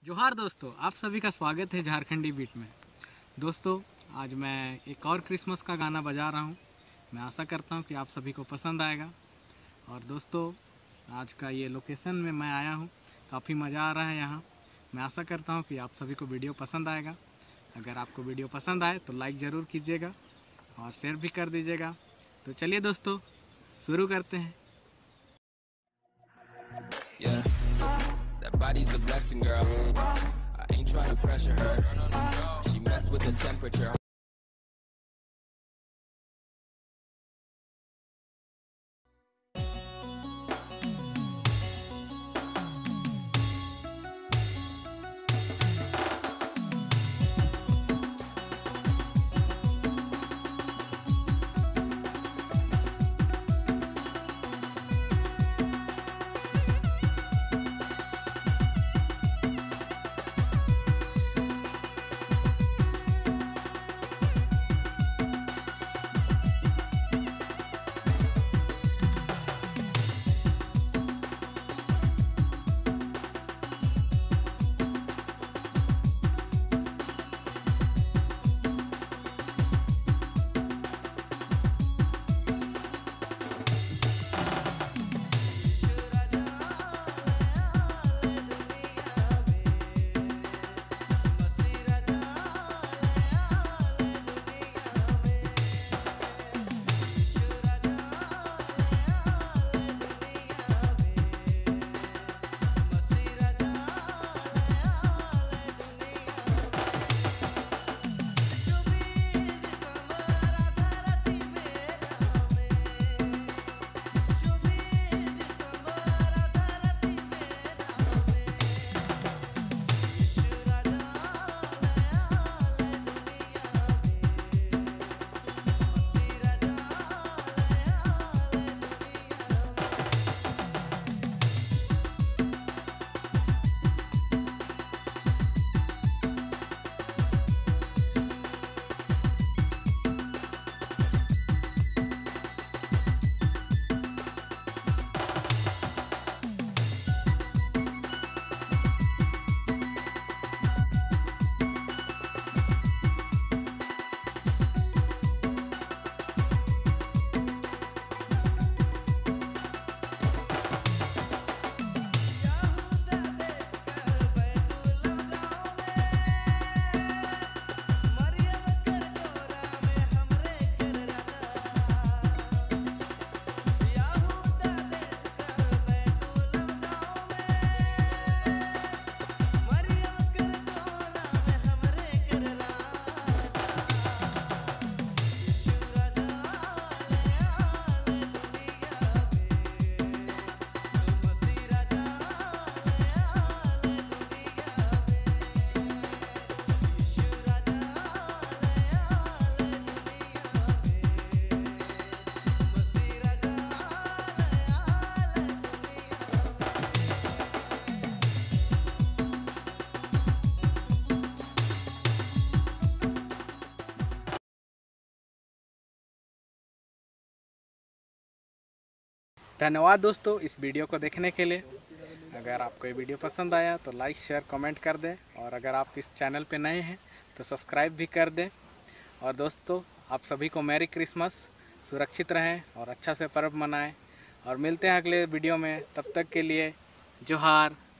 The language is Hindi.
जोहार दोस्तों, आप सभी का स्वागत है झारखंडी बीट में। दोस्तों, आज मैं एक और क्रिसमस का गाना बजा रहा हूँ। मैं आशा करता हूँ कि आप सभी को पसंद आएगा। और दोस्तों, आज का ये लोकेशन में मैं आया हूँ, काफ़ी मज़ा आ रहा है यहाँ। मैं आशा करता हूँ कि आप सभी को वीडियो पसंद आएगा। अगर आपको वीडियो पसंद आए तो लाइक ज़रूर कीजिएगा और शेयर भी कर दीजिएगा। तो चलिए दोस्तों, शुरू करते हैं। Yeah, that body's a blessing, girl. I ain't trying to pressure her. She messed with the temperature. धन्यवाद दोस्तों इस वीडियो को देखने के लिए। अगर आपको ये वीडियो पसंद आया तो लाइक शेयर कमेंट कर दें, और अगर आप इस चैनल पे नए हैं तो सब्सक्राइब भी कर दें। और दोस्तों, आप सभी को मैरी क्रिसमस, सुरक्षित रहें और अच्छा से पर्व मनाएं। और मिलते हैं अगले वीडियो में, तब तक के लिए जोहार।